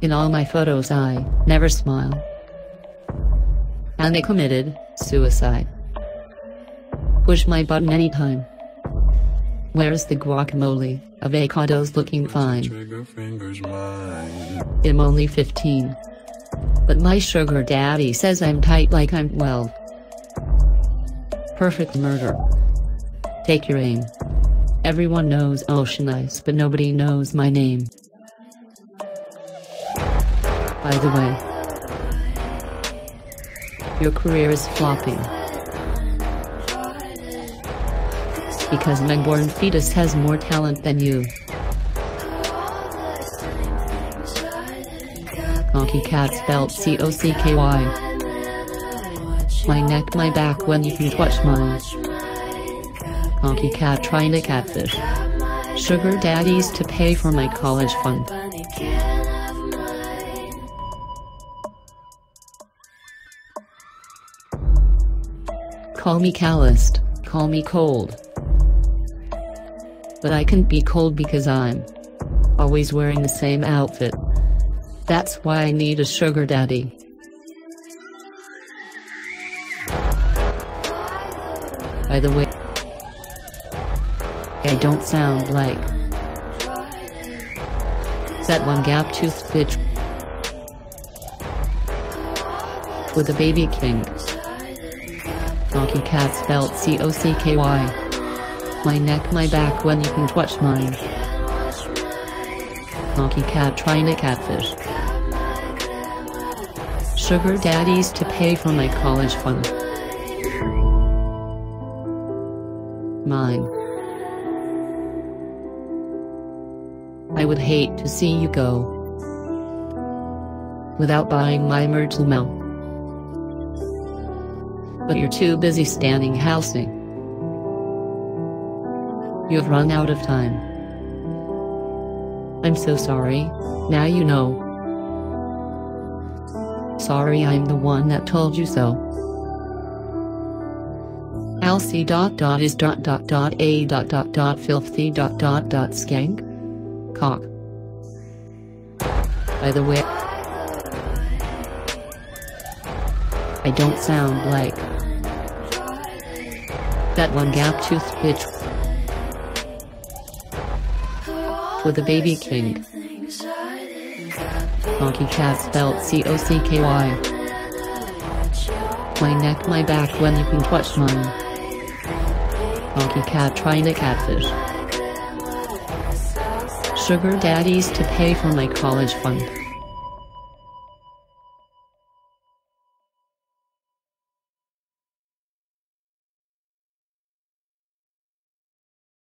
In all my photos I never smile. And I committed suicide. Push my button anytime. Where's the guacamole? Avocados looking fine. I'm only 15. But my sugar daddy says I'm tight like I'm 12. Perfect murder. Take your aim. Everyone knows Oshun but nobody knows my name. By the way, your career is flopping. Because an unborn fetus has more talent than you. Cocky cat spelt COCKY. My neck, my back when you can touch mine. Cocky cat trying to catfish. Sugar daddies to pay for my college fund. Call me calloused, call me cold. But I can't be cold because I'm always wearing the same outfit. That's why I need a sugar daddy. By the way, I don't sound like that one gap-toothed bitch with a baby kink. Cocky cat spelt COCKY. My neck, my back when you can touch mine. Cocky cat trying to catfish. Sugar daddies to pay for my college fund. Mine. I would hate to see you go without buying my myrtle milk. But you're too busy standing housing. You've run out of time. I'm so sorry, now you know. Sorry I'm the one that told you so. Alcy is a filthy skank. Cock. By the way, I don't sound like that one gap-toothed bitch with a baby kink. Cocky cat spelt COCKY. My neck, my back when you can touch mine. Cocky cat trying to catfish. Sugar daddies to pay for my college fund.